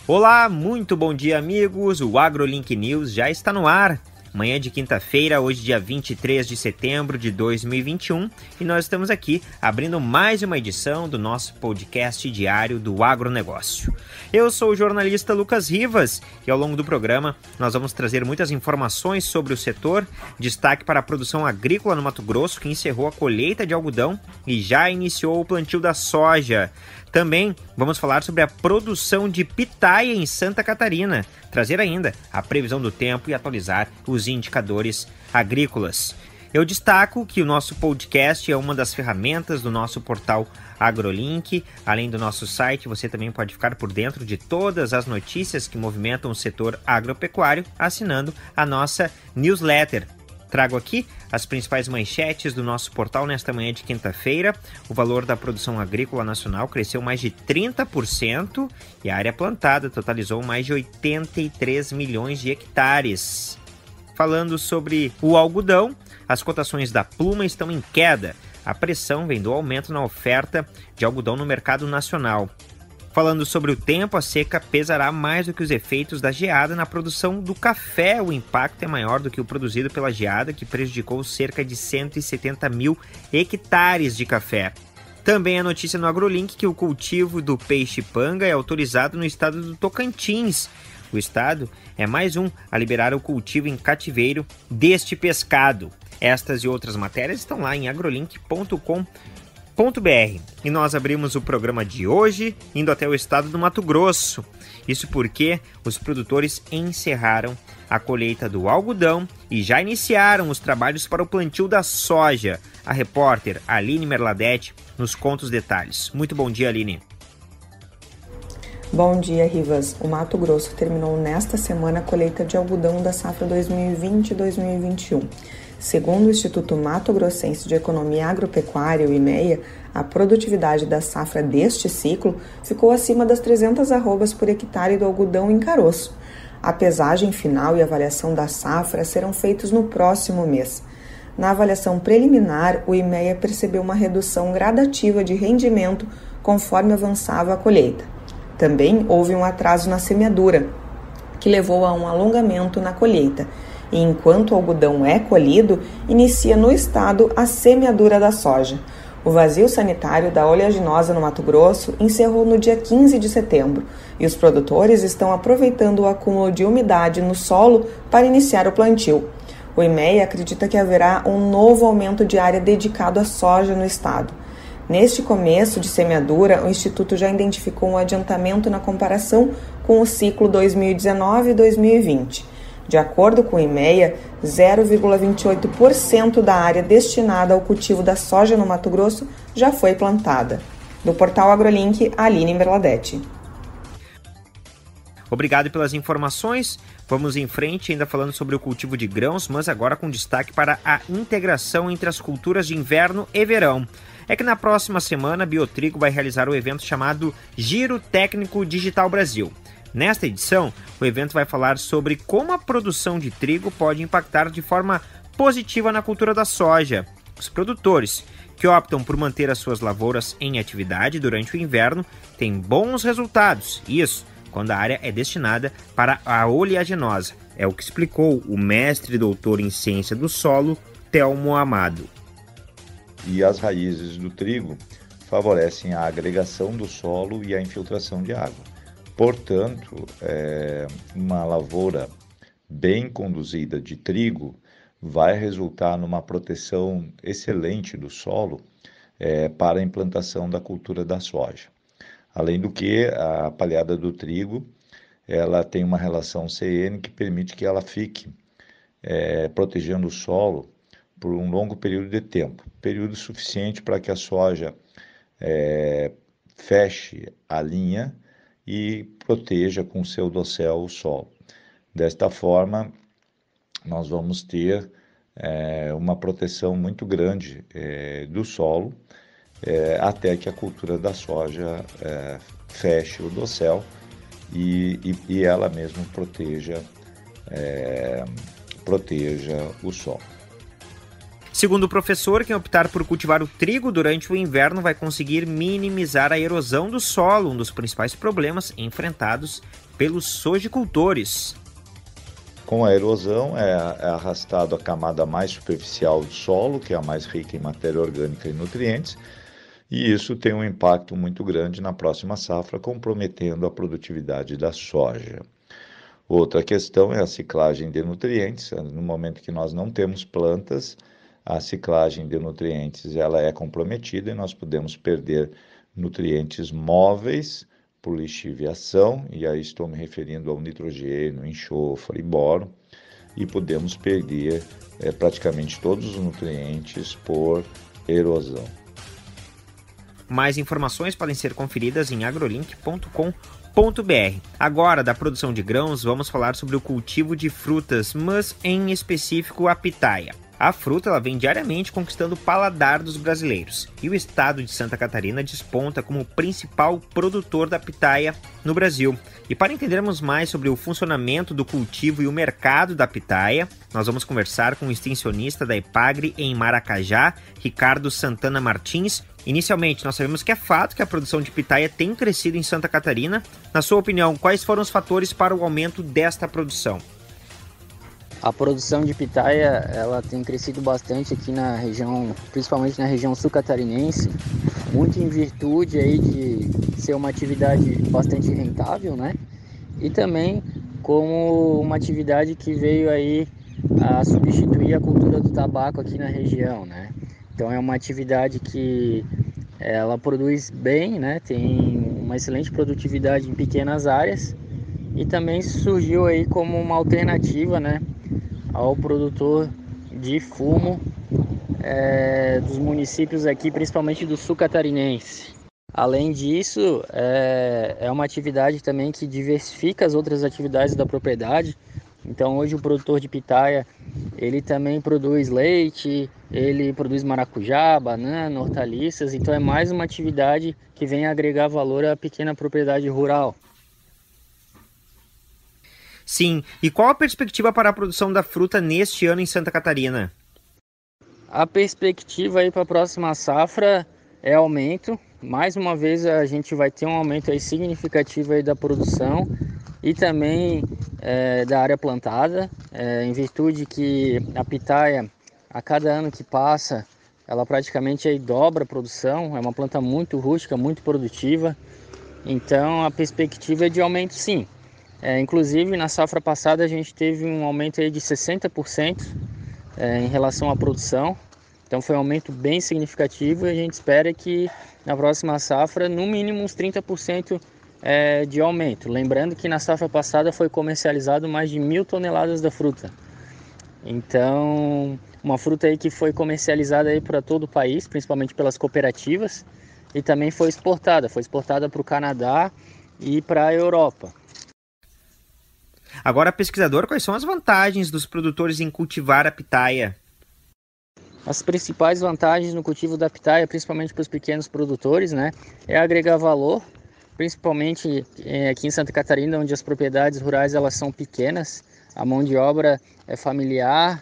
Olá, muito bom dia, amigos. O AgroLink News já está no ar. Manhã de quinta-feira, hoje dia 23 de setembro de 2021, e nós estamos aqui abrindo mais uma edição do nosso podcast diário do agronegócio. Eu sou o jornalista Lucas Rivas e ao longo do programa nós vamos trazer muitas informações sobre o setor, destaque para a produção agrícola no Mato Grosso, que encerrou a colheita de algodão e já iniciou o plantio da soja. Também vamos falar sobre a produção de pitaia em Santa Catarina, trazer ainda a previsão do tempo e atualizar os indicadores agrícolas. Eu destaco que o nosso podcast é uma das ferramentas do nosso portal AgroLink. Além do nosso site, você também pode ficar por dentro de todas as notícias que movimentam o setor agropecuário assinando a nossa newsletter. Trago aqui as principais manchetes do nosso portal nesta manhã de quinta-feira. O valor da produção agrícola nacional cresceu mais de 30% e a área plantada totalizou mais de 83 milhões de hectares. Falando sobre o algodão, as cotações da pluma estão em queda. A pressão vem do aumento na oferta de algodão no mercado nacional. Falando sobre o tempo, a seca pesará mais do que os efeitos da geada na produção do café. O impacto é maior do que o produzido pela geada, que prejudicou cerca de 170 mil hectares de café. Também a notícia no AgroLink que o cultivo do peixe-panga é autorizado no estado do Tocantins. O estado é mais um a liberar o cultivo em cativeiro deste pescado. Estas e outras matérias estão lá em agrolink.com.br. E nós abrimos o programa de hoje indo até o estado do Mato Grosso. Isso porque os produtores encerraram a colheita do algodão e já iniciaram os trabalhos para o plantio da soja. A repórter Aline Merladete nos conta os detalhes. Muito bom dia, Aline. Bom dia, Rivas. O Mato Grosso terminou nesta semana a colheita de algodão da safra 2020-2021. Segundo o Instituto Mato Grossense de Economia Agropecuária, o IMEA, a produtividade da safra deste ciclo ficou acima das 300 arrobas por hectare do algodão em caroço. A pesagem final e avaliação da safra serão feitos no próximo mês. Na avaliação preliminar, o IMEA percebeu uma redução gradativa de rendimento conforme avançava a colheita. Também houve um atraso na semeadura, que levou a um alongamento na colheita. E enquanto o algodão é colhido, inicia no estado a semeadura da soja. O vazio sanitário da oleaginosa no Mato Grosso encerrou no dia 15 de setembro e os produtores estão aproveitando o acúmulo de umidade no solo para iniciar o plantio. O IMEA acredita que haverá um novo aumento de área dedicado à soja no estado. Neste começo de semeadura, o Instituto já identificou um adiantamento na comparação com o ciclo 2019 e 2020. De acordo com o IMEA, 0,28% da área destinada ao cultivo da soja no Mato Grosso já foi plantada. Do portal AgroLink, Aline Merladete. Obrigado pelas informações. Vamos em frente, ainda falando sobre o cultivo de grãos, mas agora com destaque para a integração entre as culturas de inverno e verão. É que na próxima semana a Biotrigo vai realizar o evento chamado Giro Técnico Digital Brasil. Nesta edição, o evento vai falar sobre como a produção de trigo pode impactar de forma positiva na cultura da soja. Os produtores que optam por manter as suas lavouras em atividade durante o inverno têm bons resultados, isso quando a área é destinada para a oleaginosa. É o que explicou o mestre e doutor em ciência do solo, Telmo Amado. E as raízes do trigo favorecem a agregação do solo e a infiltração de água. Portanto, uma lavoura bem conduzida de trigo vai resultar numa proteção excelente do solo para a implantação da cultura da soja. Além do que, a palhada do trigo ela tem uma relação CN que permite que ela fique protegendo o solo por um longo período de tempo, período suficiente para que a soja feche a linha e proteja com seu dossel o solo. Desta forma, nós vamos ter uma proteção muito grande do solo até que a cultura da soja feche o dossel e ela mesma proteja o solo. Segundo o professor, quem optar por cultivar o trigo durante o inverno vai conseguir minimizar a erosão do solo, um dos principais problemas enfrentados pelos sojicultores. Com a erosão é arrastado a camada mais superficial do solo, que é a mais rica em matéria orgânica e nutrientes, e isso tem um impacto muito grande na próxima safra, comprometendo a produtividade da soja. Outra questão é a ciclagem de nutrientes. No momento que nós não temos plantas, a ciclagem de nutrientes ela é comprometida e nós podemos perder nutrientes móveis por lixiviação, e aí estou me referindo ao nitrogênio, enxofre e boro, e podemos perder praticamente todos os nutrientes por erosão. Mais informações podem ser conferidas em agrolink.com.br. Agora, da produção de grãos, vamos falar sobre o cultivo de frutas, mas em específico a pitaia. A fruta ela vem diariamente conquistando o paladar dos brasileiros, e o estado de Santa Catarina desponta como o principal produtor da pitaia no Brasil. E para entendermos mais sobre o funcionamento do cultivo e o mercado da pitaia, nós vamos conversar com o extensionista da Epagre em Maracajá, Ricardo Santana Martins. Inicialmente, nós sabemos que é fato que a produção de pitaia tem crescido em Santa Catarina. Na sua opinião, quais foram os fatores para o aumento desta produção? A produção de pitaia ela tem crescido bastante aqui na região, principalmente na região sul-catarinense, muito em virtude aí de ser uma atividade bastante rentável, né? E também como uma atividade que veio aí a substituir a cultura do tabaco aqui na região, né? Então é uma atividade que ela produz bem, né? Tem uma excelente produtividade em pequenas áreas e também surgiu aí como uma alternativa, né, ao produtor de fumo dos municípios aqui, principalmente do sul catarinense. Além disso, é uma atividade também que diversifica as outras atividades da propriedade. Então hoje o produtor de pitaia, ele também produz leite, ele produz maracujá, banana, hortaliças. Então é mais uma atividade que vem agregar valor à pequena propriedade rural. Sim, e qual a perspectiva para a produção da fruta neste ano em Santa Catarina? A perspectiva aí para a próxima safra é aumento. Mais uma vez a gente vai ter um aumento aí significativo aí da produção e também da área plantada, em virtude que a pitaia, a cada ano que passa, ela praticamente aí dobra a produção. É uma planta muito rústica, muito produtiva, então a perspectiva é de aumento sim. Inclusive na safra passada a gente teve um aumento aí de 60% em relação à produção, então foi um aumento bem significativo e a gente espera que na próxima safra no mínimo uns 30% de aumento. Lembrando que na safra passada foi comercializado mais de 1.000 toneladas da fruta. Então, uma fruta aí que foi comercializada aí para todo o país, principalmente pelas cooperativas, e também foi exportada para o Canadá e para a Europa. Agora, pesquisador, quais são as vantagens dos produtores em cultivar a pitaia? As principais vantagens no cultivo da pitaia, principalmente para os pequenos produtores, né, é agregar valor, principalmente aqui em Santa Catarina, onde as propriedades rurais elas são pequenas, a mão de obra é familiar,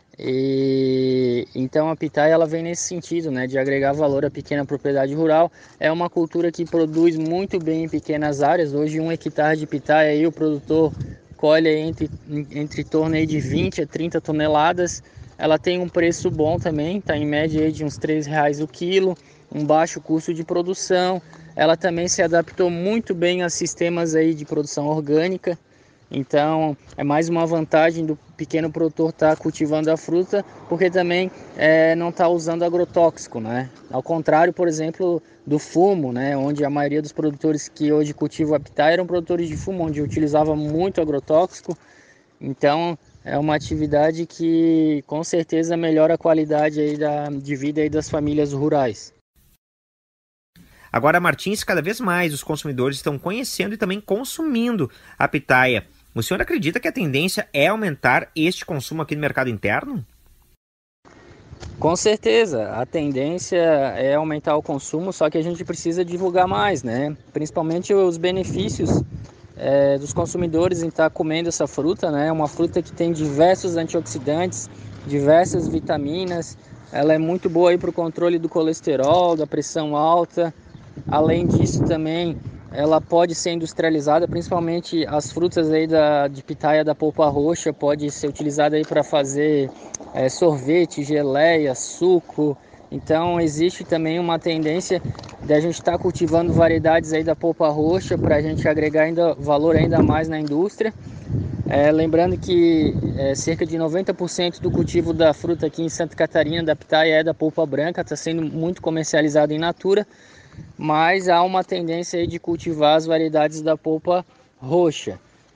e então a pitaia ela vem nesse sentido, né, de agregar valor à pequena propriedade rural. É uma cultura que produz muito bem em pequenas áreas. Hoje 1 hectare de pitaia aí, o produtor colhe entre torno aí de 20 a 30 toneladas. Ela tem um preço bom também, está em média aí de uns R$3 o quilo, um baixo custo de produção. Ela também se adaptou muito bem a sistemas aí de produção orgânica. Então é mais uma vantagem do pequeno produtor estar cultivando a fruta, porque também não está usando agrotóxico, né? Ao contrário, por exemplo, do fumo, né? Onde a maioria dos produtores que hoje cultivam a pitaia eram produtores de fumo, onde utilizava muito agrotóxico. Então é uma atividade que com certeza melhora a qualidade aí de vida aí das famílias rurais. Agora, Martins, cada vez mais os consumidores estão conhecendo e também consumindo a pitaia. O senhor acredita que a tendência é aumentar este consumo aqui no mercado interno? Com certeza, a tendência é aumentar o consumo, só que a gente precisa divulgar mais, né? Principalmente os benefícios dos consumidores em estar comendo essa fruta, né? É uma fruta que tem diversos antioxidantes, diversas vitaminas. Ela é muito boa aí para o controle do colesterol, da pressão alta. Além disso também, ela pode ser industrializada, principalmente as frutas aí de pitaia da polpa roxa, pode ser utilizada aí para fazer sorvete, geleia, suco. Então existe também uma tendência de a gente estar cultivando variedades aí da polpa roxa para a gente agregar valor ainda mais na indústria. Lembrando que cerca de 90% do cultivo da fruta aqui em Santa Catarina, da pitaia, é da polpa branca, está sendo muito comercializado em natura, mas há uma tendência aí de cultivar as variedades da polpa roxa.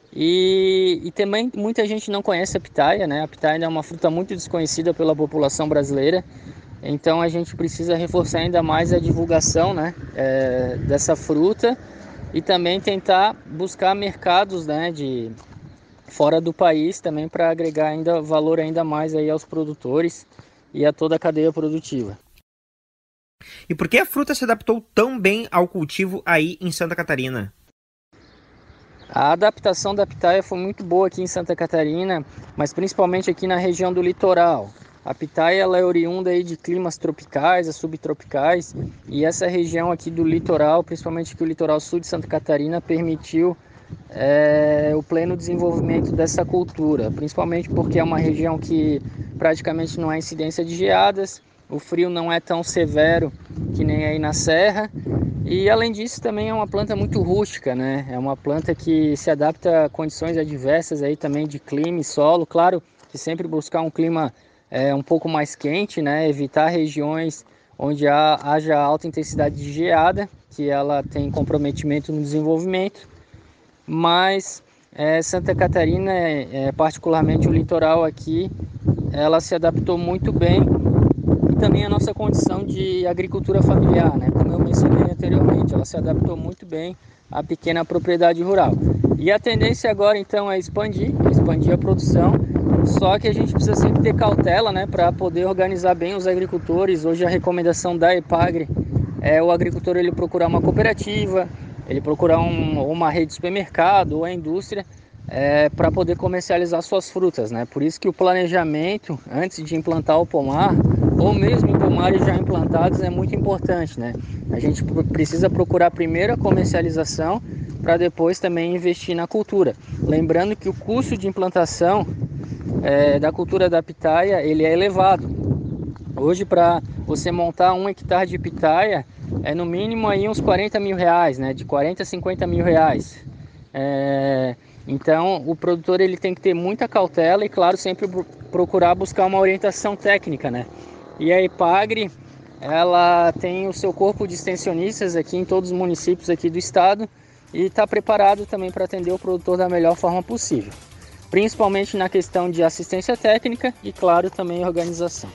E também muita gente não conhece a pitaia, né? A pitaia é uma fruta muito desconhecida pela população brasileira, então a gente precisa reforçar ainda mais a divulgação, né, dessa fruta e também tentar buscar mercados, né, fora do país também para agregar valor ainda mais aí aos produtores e a toda a cadeia produtiva. E por que a fruta se adaptou tão bem ao cultivo aí em Santa Catarina? A adaptação da pitaia foi muito boa aqui em Santa Catarina, mas principalmente aqui na região do litoral. A pitaia ela é oriunda aí de climas tropicais, subtropicais, e essa região aqui do litoral, principalmente aqui o litoral sul de Santa Catarina, permitiu o pleno desenvolvimento dessa cultura, principalmente porque é uma região que praticamente não há incidência de geadas, o frio não é tão severo que nem aí na serra, e além disso também é uma planta muito rústica, né? É uma planta que se adapta a condições adversas aí também de clima e solo, claro que sempre buscar um clima um pouco mais quente, né? Evitar regiões onde haja alta intensidade de geada, que ela tem comprometimento no desenvolvimento. Mas Santa Catarina, particularmente o litoral aqui, ela se adaptou muito bem, e também a nossa condição de agricultura familiar, né? Como eu mencionei anteriormente, ela se adaptou muito bem à pequena propriedade rural. E a tendência agora então é expandir a produção, só que a gente precisa sempre ter cautela, né, para poder organizar bem os agricultores. Hoje a recomendação da EPAGRE é o agricultor ele procurar uma cooperativa, ele procurar uma rede de supermercado ou a indústria para poder comercializar suas frutas, né? Por isso que o planejamento antes de implantar o pomar, ou mesmo em pomares já implantados, é muito importante, né? A gente precisa procurar primeiro a comercialização para depois também investir na cultura. Lembrando que o custo de implantação da cultura da pitaia ele é elevado. Hoje, para você montar 1 hectare de pitaia, é no mínimo aí uns 40 mil reais, né? De 40 a 50 mil reais. Então, o produtor ele tem que ter muita cautela e, claro, sempre procurar buscar uma orientação técnica, né? E a EPAGRE, ela tem o seu corpo de extensionistas aqui em todos os municípios aqui do estado e está preparado também para atender o produtor da melhor forma possível, principalmente na questão de assistência técnica e, claro, também organização.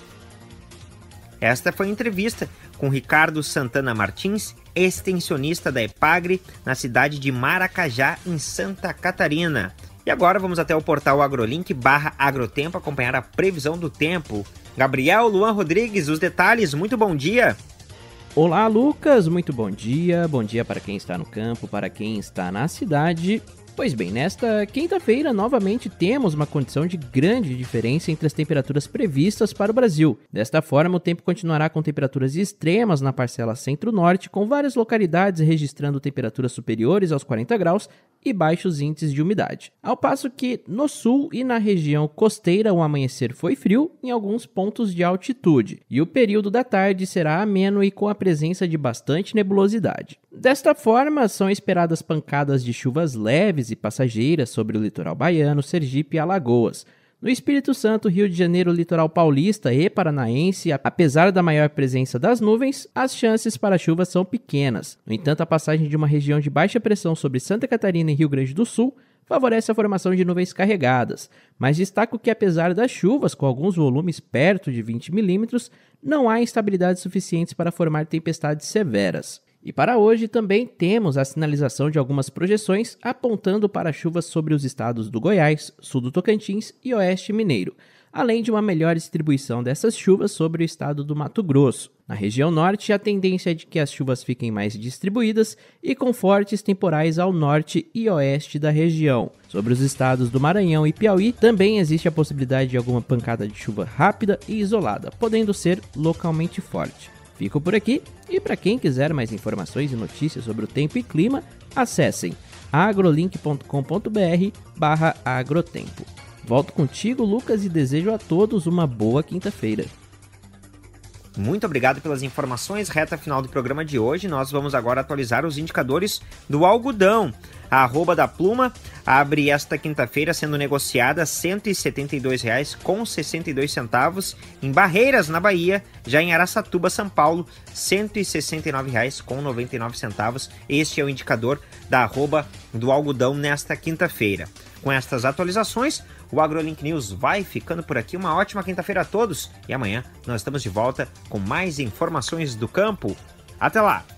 Esta foi a entrevista com Ricardo Santana Martins, extensionista da EPAGRE, na cidade de Maracajá, em Santa Catarina. E agora vamos até o portal agrolink/agrotempo acompanhar a previsão do tempo. Gabriel Luan Rodrigues, os detalhes, muito bom dia! Olá, Lucas, muito bom dia para quem está no campo, para quem está na cidade. Pois bem, nesta quinta-feira, novamente temos uma condição de grande diferença entre as temperaturas previstas para o Brasil. Desta forma, o tempo continuará com temperaturas extremas na parcela centro-norte, com várias localidades registrando temperaturas superiores aos 40 graus e baixos índices de umidade. Ao passo que, no sul e na região costeira, o amanhecer foi frio em alguns pontos de altitude, e o período da tarde será ameno e com a presença de bastante nebulosidade. Desta forma, são esperadas pancadas de chuvas leves e passageiras sobre o litoral baiano, Sergipe e Alagoas. No Espírito Santo, Rio de Janeiro, litoral paulista e paranaense, apesar da maior presença das nuvens, as chances para chuvas são pequenas. No entanto, a passagem de uma região de baixa pressão sobre Santa Catarina e Rio Grande do Sul favorece a formação de nuvens carregadas, mas destaco que apesar das chuvas, com alguns volumes perto de 20 milímetros, não há instabilidade suficiente para formar tempestades severas. E para hoje também temos a sinalização de algumas projeções apontando para chuvas sobre os estados do Goiás, sul do Tocantins e oeste mineiro, além de uma melhor distribuição dessas chuvas sobre o estado do Mato Grosso. Na região norte, a tendência é de que as chuvas fiquem mais distribuídas e com fortes temporais ao norte e oeste da região. Sobre os estados do Maranhão e Piauí, também existe a possibilidade de alguma pancada de chuva rápida e isolada, podendo ser localmente forte. Fico por aqui e para quem quiser mais informações e notícias sobre o tempo e clima, acessem agrolink.com.br/agrotempo. Volto contigo, Lucas, e desejo a todos uma boa quinta-feira. Muito obrigado pelas informações. Reta final do programa de hoje, nós vamos agora atualizar os indicadores do algodão. A arroba da pluma abre esta quinta-feira sendo negociada R$ 172,62 em Barreiras, na Bahia. Já em Araçatuba, São Paulo, R$ 169,99. Este é o indicador da arroba do algodão nesta quinta-feira. Com estas atualizações, o AgroLink News vai ficando por aqui. Uma ótima quinta-feira a todos e amanhã nós estamos de volta com mais informações do campo. Até lá!